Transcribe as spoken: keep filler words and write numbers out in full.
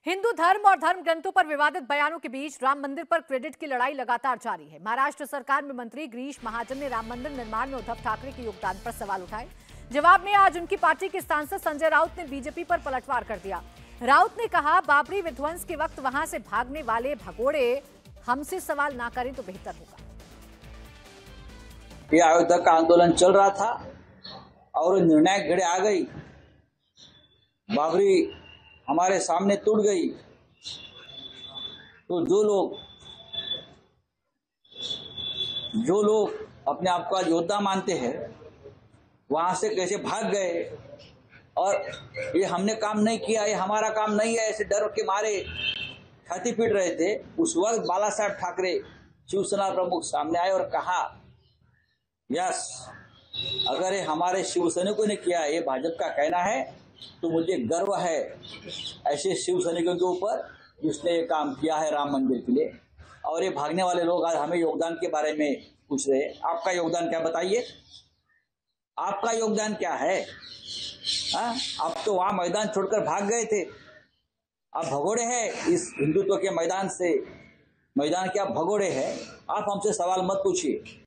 हिंदू धर्म और धर्म ग्रंथों पर विवादित बयानों के बीच राम मंदिर पर क्रेडिट की लड़ाई लगातार जारी है। महाराष्ट्र सरकार में मंत्री गिरीश महाजन ने राम मंदिर निर्माण में उद्धव ठाकरे के योगदान पर सवाल उठाए। जवाब में आज उनकी पार्टी के सांसद संजय राउत ने बीजेपी पर पलटवार कर दिया। राउत ने कहा, बाबरी विध्वंस के वक्त वहां से भागने वाले भगोड़े हमसे सवाल ना करें तो बेहतर होगा। ये अयोध्या का आंदोलन चल रहा था और निर्णायक घड़ी आ गई, बाबरी हमारे सामने टूट गई, तो जो लोग जो लोग अपने आप को योद्धा मानते हैं वहां से कैसे भाग गए और ये हमने काम नहीं किया, ये हमारा काम नहीं है, ऐसे डर के मारे छाती पीट रहे थे। उस वक्त बाला साहब ठाकरे शिवसेना प्रमुख सामने आए और कहा, यस, अगर ये हमारे शिवसैनिकों ने किया, ये भाजपा का कहना है, तो मुझे गर्व है ऐसे शिव सैनिकों के ऊपर जिसने ये काम किया है राम मंदिर के लिए। और ये भागने वाले लोग आज हमें योगदान के बारे में पूछ रहे हैं। आपका योगदान क्या, बताइए, आपका योगदान क्या है? हाँ, आप तो वहां मैदान छोड़कर भाग गए थे, आप भगोड़े हैं इस हिंदुत्व के मैदान से। मैदान के आप भगोड़े हैं, आप हमसे सवाल मत पूछिए।